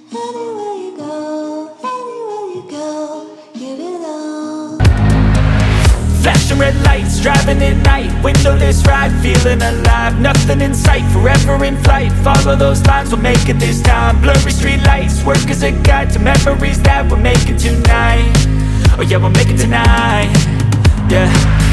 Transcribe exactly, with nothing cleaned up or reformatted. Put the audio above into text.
Anywhere you go, anywhere you go, give it all. Flashing red lights, driving at night, windowless ride, feeling alive. Nothing in sight, forever in flight. Follow those lines, we'll make it this time. Blurry street lights, work as a guide to memories that we're making tonight. Oh yeah, we'll make it tonight. Yeah.